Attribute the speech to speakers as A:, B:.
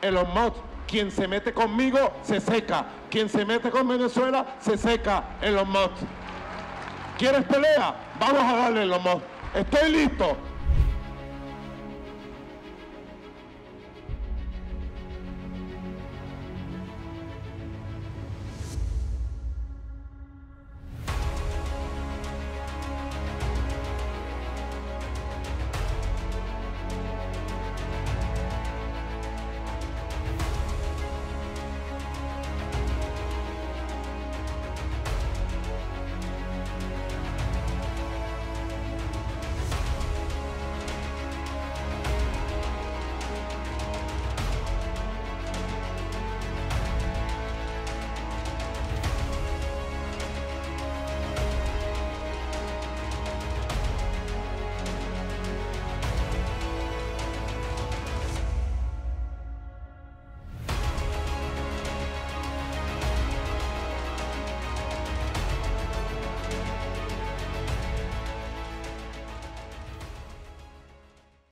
A: Elon Musk, quien se mete conmigo se seca. Quien se mete con Venezuela se seca. Elon Musk. ¿Quieres pelea? Vamos a darle, Elon Musk. Estoy listo.